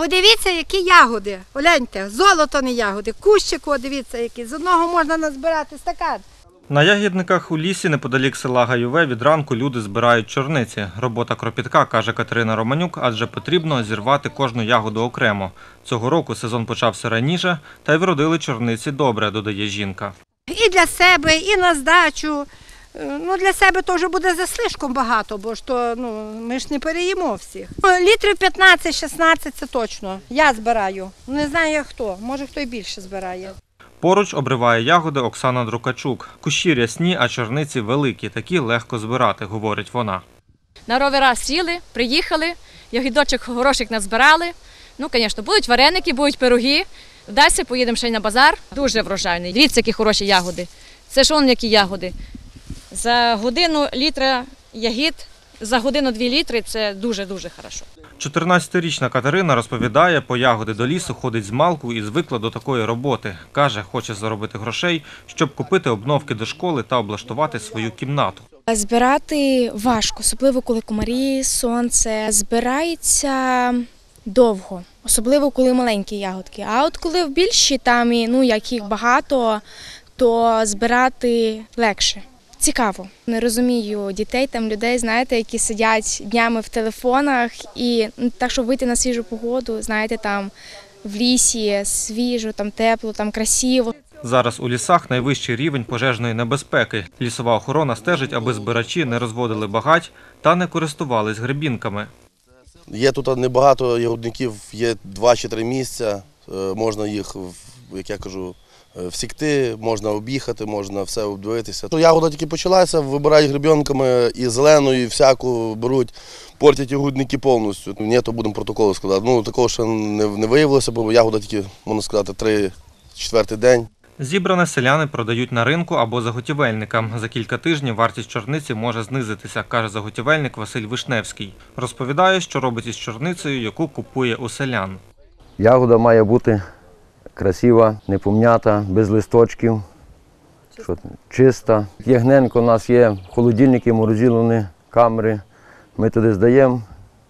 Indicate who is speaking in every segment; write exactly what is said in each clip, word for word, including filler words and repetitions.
Speaker 1: Подивіться, які ягоди. Гляньте, золото не ягоди, кущику, дивіться, які. З одного можна назбирати стакан.
Speaker 2: На ягідниках у лісі неподалік села Гайове від ранку люди збирають чорниці. Робота кропітка, каже Катерина Романюк, адже потрібно зірвати кожну ягоду окремо. Цього року сезон почався раніше, та й вродили чорниці добре, додає жінка.
Speaker 1: І для себе, і на здачу. Ну, для себе то вже буде за слишком багато, бо ж то, ну, ми ж не переїмо всіх. Літрів п'ятнадцять-шістнадцять це точно. Я збираю. Не знаю, як хто. Може, хто й більше збирає.
Speaker 2: Поруч обриває ягоди Оксана Друкачук. Кущі рясні, а чорниці великі, такі легко збирати, говорить вона.
Speaker 3: На ровера сіли, приїхали, ягідочок хороших назбирали. Ну, звісно, будуть вареники, будуть пироги. Вдасться, поїдемо ще й на базар. Дуже врожайний. Дивіться, які хороші ягоди. Це ж он які ягоди. За годину літра ягід, за годину-дві літри – це дуже-дуже хорошо.
Speaker 2: чотирнадцятирічна Катерина розповідає, по ягоди до лісу ходить з малку і звикла до такої роботи. Каже, хоче заробити грошей, щоб купити обновки до школи та облаштувати свою кімнату.
Speaker 4: Збирати важко, особливо коли комарі, сонце. Збирається довго, особливо коли маленькі ягодки. А от коли в більші, там, ну, як їх багато, то збирати легше. Цікаво. Не розумію дітей, там людей, знаєте, які сидять днями в телефонах і так, щоб вийти на свіжу погоду, знаєте, там в лісі свіжо, там тепло, там красиво.
Speaker 2: Зараз у лісах найвищий рівень пожежної небезпеки. Лісова охорона стежить, аби збирачі не розводили багать та не користувались гребінками.
Speaker 5: Є тут небагато ягодників, є два чи три місця, можна їх, як я кажу, всікти, можна об'їхати, можна все обдивитися. Ягода тільки почалася, вибирають гребінками і зелену, і всяку беруть, портять ягодники повністю. Ні, то будемо протоколи складати. Ну, такого ще не, не виявилося, бо ягода тільки, можна сказати, три-четвертий день.
Speaker 2: Зібране селяни продають на ринку або заготівельникам. За кілька тижнів вартість чорниці може знизитися, каже заготівельник Василь Вишневський. Розповідає, що робить із чорницею, яку купує у селян.
Speaker 6: Ягода має бути красива, не пом'ята, без листочків, що, чиста. Ягненко у нас є холодильники, морозиловні камери. Ми туди здаємо,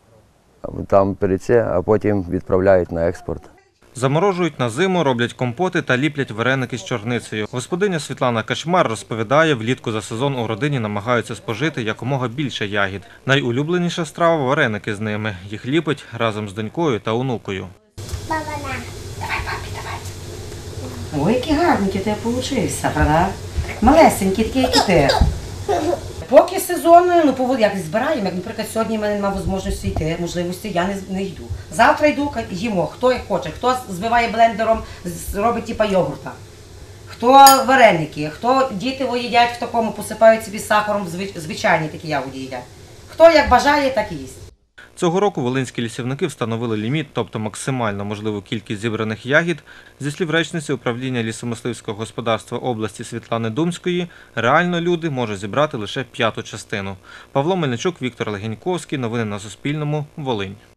Speaker 6: там перед це, а потім відправляють на експорт.
Speaker 2: Заморожують на зиму, роблять компоти та ліплять вареники з чорницею. Господиня Світлана Качмар розповідає, влітку за сезон у родині намагаються спожити якомога більше ягід. Найулюбленіша страва – вареники з ними. Їх ліпить разом з донькою та онукою.
Speaker 7: Давай, папі, давай. Ой, який гарний у тебе вийшов, правда? Малесенький такий, як і ти. Поки сезон, ну, повод, як збираємо, як, наприклад, сьогодні в мене немає можливості йти, можливості, я не, не йду. Завтра йду, їмо, хто як хоче, хто збиває блендером, робить типа йогурта, хто вареники, хто діти їдять в такому, посипають собі сахаром, звичайні такі ягоди їдять. Хто як бажає, так і їсть.
Speaker 2: Цього року волинські лісівники встановили ліміт, тобто максимально можливу кількість зібраних ягід. Зі слів речниці управління лісомисливського господарства області Світлани Думської, реально люди можуть зібрати лише п'яту частину. Павло Мельничук, Віктор Легеньковський. Новини на Суспільному. Волинь.